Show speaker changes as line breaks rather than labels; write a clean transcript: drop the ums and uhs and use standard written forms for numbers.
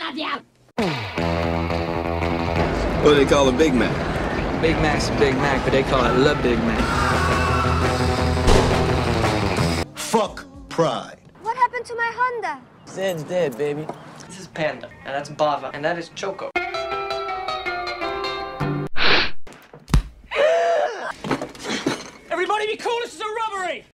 What do they call a Big Mac?
Big Mac's a Big Mac, but they call it Le Big Mac.
Fuck pride.
What happened to my Honda?
Zed's dead, baby.
This is Panda, and that's Bava, and that is Choco.
Everybody be cool, this is a robbery!